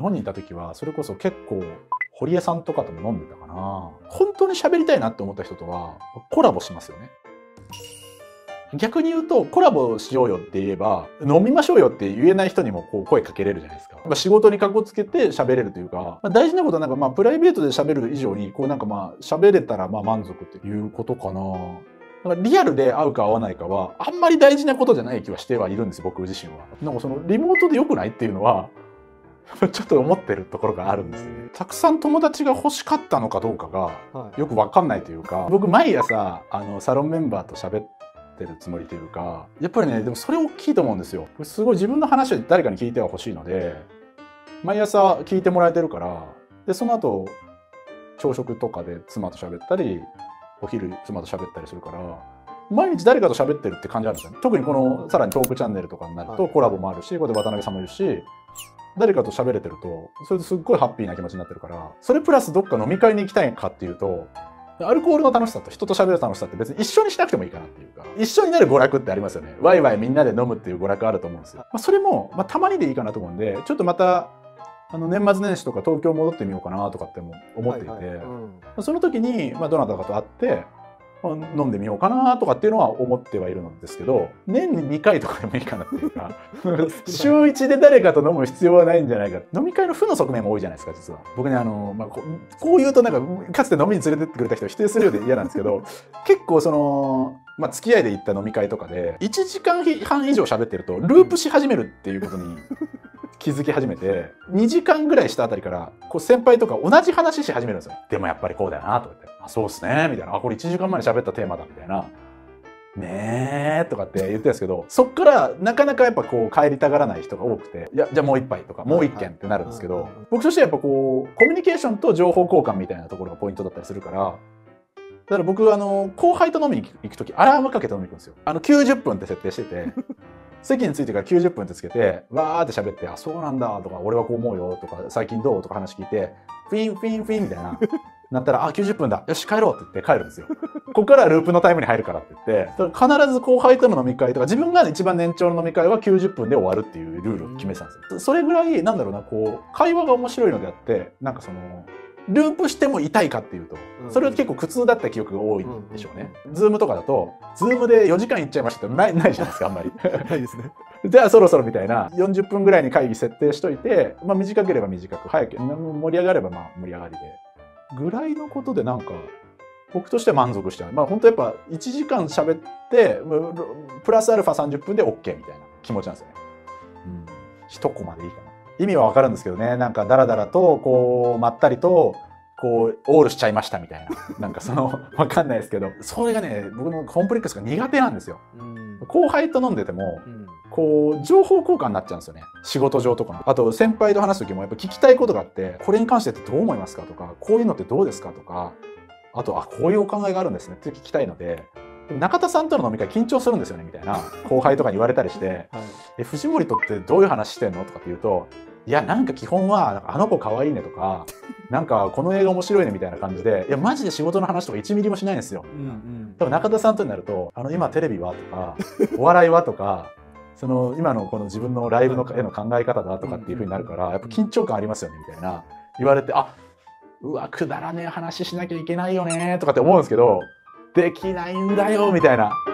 本にいた時はそれこそ結構堀江さんとかとも飲んでたかな。本当に喋りたいなって思った人とはコラボしますよね。逆に言うとコラボしようよって言えば飲みましょうよって言えない人にもこう声かけれるじゃないですか。仕事にかこつけて喋れるというか、大事なことはなんかプライベートで喋る以上にこうなんか喋れたら満足っていうことかな。だからリアルで会うか会わないかはあんまり大事なことじゃない気はしてはいるんですよ、僕自身は。なんかそのリモートで良くないっていうのはちょっと思ってるところがあるんですね。たくさん友達が欲しかったのかどうかがよくわかんないというか、僕毎朝サロンメンバーと喋ってるつもりというか、やっぱりねでもそれ大きいと思うんですよ。すごい自分の話を誰かに聞いては欲しいので、毎朝聞いてもらえてるから、でその後朝食とかで妻と喋ったり、お昼妻と喋ったりするから、毎日誰かと喋ってるって感じなんですよね。特にこのさらにトークチャンネルとかになるとコラボもあるし、ここで渡辺さんもいるし、誰かと喋れてるとそれですっごいハッピーな気持ちになってるから、それプラスどっか飲み会に行きたいかっていうと、アルコールの楽しさと人と喋る楽しさって別に一緒にしなくてもいいかなっていうか、一緒になる娯楽ってありますよね。ワイワイみんなで飲むっていう娯楽あると思うんですよ。それもたまにでいいかなと思うんで、ちょっとまた年末年始とか東京戻ってみようかなとかっても思っていて、その時にどなたかと会って飲んでみようかなとかっていうのは思ってはいるのですけど、年に2回とかでもいいかなっていうか週1で誰かと飲む必要はないんじゃないか。飲み会の負の側面も多いじゃないですか、実は。僕ねこう言うとなんかかつて飲みに連れてってくれた人を否定するようで嫌なんですけど結構その付き合いで行った飲み会とかで1時間半以上喋ってるとループし始めるっていうことに気づき始めて、2時間ぐらいしたあたりからこう先輩とか同じ話し始めるんですよ。でもやっぱりこうだよなとか言って、あ、そうっすねみたいな、あ、これ1時間前に喋ったテーマだみたいな、ねーとかって言ってるんですけど、そっからなかなかやっぱこう帰りたがらない人が多くて、いやじゃあもう一杯とかもう一軒ってなるんですけど、僕としてはやっぱこうコミュニケーションと情報交換みたいなところがポイントだったりするから、だから僕後輩と飲みに行く時アラームかけて飲みに行くんですよ。90分って設定してて席に着いてから90分ってつけてわーって喋って、あ、そうなんだとか、俺はこう思うよとか、最近どうとか話聞いて、フィンフィンフィンみたいななったら、あ、90分だ、よし帰ろうって言って帰るんですよ。ここからループのタイムに入るからって言って、必ず後輩との飲み会とか、自分が一番年長の飲み会は90分で終わるっていうルールを決めてたんですよ。それぐらいなんだろうな、こう会話が面白いのであって、なんかそのループしても痛いかっていうと、それは結構苦痛だった記憶が多いんでしょうね。ズームとかだと、ズームで4時間いっちゃいましたってないじゃないですか、あんまり。 ないですね。 じゃあそろそろみたいな、40分ぐらいに会議設定しといて、短ければ短く、早く盛り上がれば盛り上がりで。ぐらいのことでなんか、僕としては満足しちゃう。本当やっぱ1時間喋って、プラスアルファ30分で OK みたいな気持ちなんですよね。一コマでいいかな。意味はわかるんですけどね、なんかダラダラとこうまったりとこうオールしちゃいましたみたいな、なんかそのわかんないですけど、それがね僕のコンプレックスが苦手なんですよ。後輩と飲んでてもこう情報交換になっちゃうんですよね、仕事上とかも。あと先輩と話す時もやっぱ聞きたいことがあって、これに関してってどう思いますかとか、こういうのってどうですかとか、あとこういうお考えがあるんですねって聞きたいので。中田さんとの飲み会緊張するんですよねみたいな後輩とかに言われたりして「藤森とってどういう話してんの?」とかって言うと「いやなんか基本はあの子かわいいね」とか「なんかこの映画面白いね」みたいな感じで、いやマジで仕事の話とか1ミリもしないんですよ。多分中田さんとになると「今テレビは?」とか「お笑いは?」とかその今のこの自分のライブのへの考え方だとかっていう風になるから、やっぱ緊張感ありますよねみたいな言われて、うわくだらねえ話しなきゃいけないよねとかって思うんですけど、できないんだよみたいな。